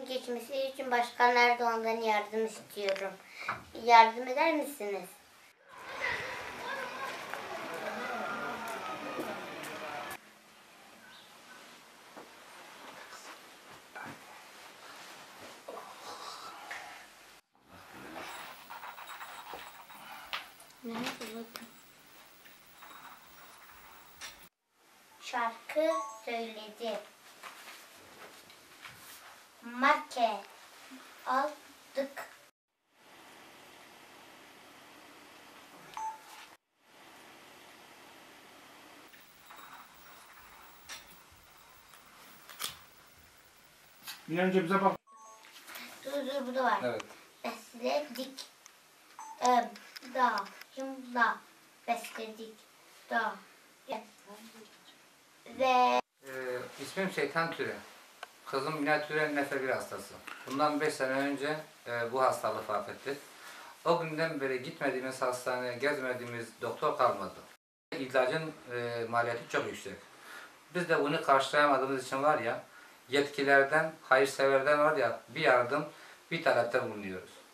iyi geçmesi için Başkan Erdoğan'dan yardım istiyorum. Yardım eder misiniz? Nerede bakın? Şarkı söyledi. Marke aldık. Bir önce bize bak. Dur bu da var. Evet. Besledik. Da. Yumla. Besledik. Da. Ve İsmim Şeytan Türe. Kızım Mine Türe Nefe 1 hastası. Bundan 5 sene önce bu hastalığı fark ettik. O günden beri gitmediğimiz hastaneye, gezmediğimiz doktor kalmadı. İlacın maliyeti çok yüksek. Biz de bunu karşılayamadığımız için var ya, yetkilerden, hayırseverden var ya bir yardım, bir talepte bulunuyoruz.